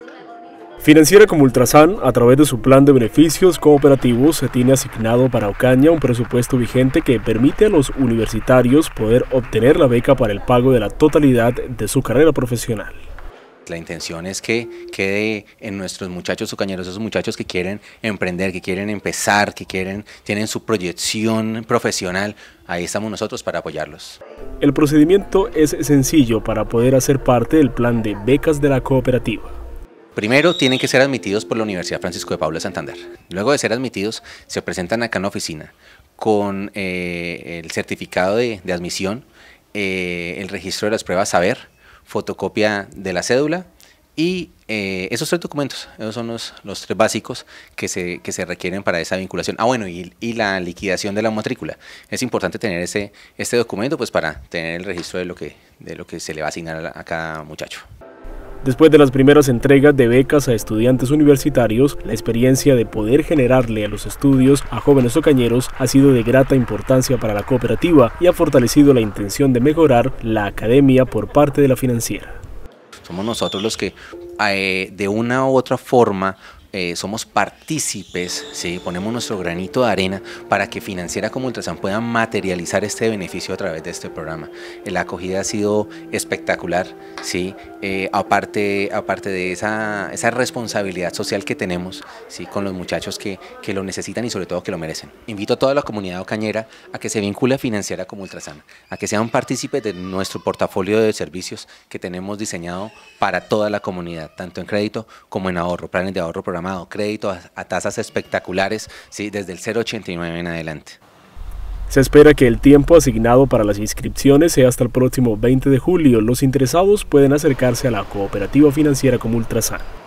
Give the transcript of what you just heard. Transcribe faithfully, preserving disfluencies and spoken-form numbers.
Financiera como Ultrasan, a través de su plan de beneficios cooperativos, se tiene asignado para Ocaña un presupuesto vigente que permite a los universitarios poder obtener la beca para el pago de la totalidad de su carrera profesional. La intención es que quede en nuestros muchachos ocañeros, esos muchachos que quieren emprender, que quieren empezar, que quieren, tienen su proyección profesional, ahí estamos nosotros para apoyarlos. El procedimiento es sencillo para poder hacer parte del plan de becas de la cooperativa. Primero tienen que ser admitidos por la Universidad Francisco de Paula de Santander. Luego de ser admitidos, se presentan acá en la oficina con eh, el certificado de, de admisión, eh, el registro de las pruebas saber, fotocopia de la cédula y eh, esos tres documentos. Esos son los, los tres básicos que se, que se requieren para esa vinculación. Ah, bueno, y, y la liquidación de la matrícula. Es importante tener ese, este documento pues para tener el registro de lo que, de lo que se le va a asignar a, a cada muchacho. Después de las primeras entregas de becas a estudiantes universitarios, la experiencia de poder generarle a los estudios a jóvenes ocañeros ha sido de grata importancia para la cooperativa y ha fortalecido la intención de mejorar la academia por parte de la financiera. Somos nosotros los que eh, de una u otra forma Eh, somos partícipes, ¿sí? Ponemos nuestro granito de arena para que Financiera como Ultrasan pueda materializar este beneficio a través de este programa. Eh, la acogida ha sido espectacular, ¿sí? eh, aparte, aparte de esa, esa responsabilidad social que tenemos, ¿sí? Con los muchachos que, que lo necesitan y sobre todo que lo merecen. Invito a toda la comunidad ocañera a que se vincule a Financiera como Ultrasan, a que sean partícipes de nuestro portafolio de servicios que tenemos diseñado para toda la comunidad, tanto en crédito como en ahorro, planes de ahorro programado, crédito a, a tasas espectaculares, ¿sí? Desde el cero punto ochenta y nueve en adelante. Se espera que el tiempo asignado para las inscripciones sea hasta el próximo veinte de julio. Los interesados pueden acercarse a la cooperativa financiera como Ultrasan.